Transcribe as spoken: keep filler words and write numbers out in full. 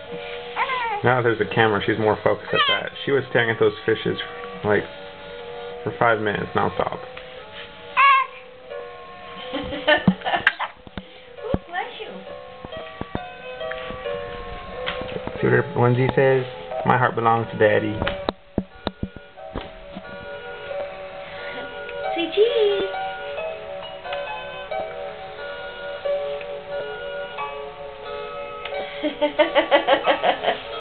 Now there's a camera, she's more focused at that. She was staring at those fishes like for five minutes non-stop. Bless you. See what Lindsay says? My heart belongs to Daddy. Say cheese. Ha ha ha ha.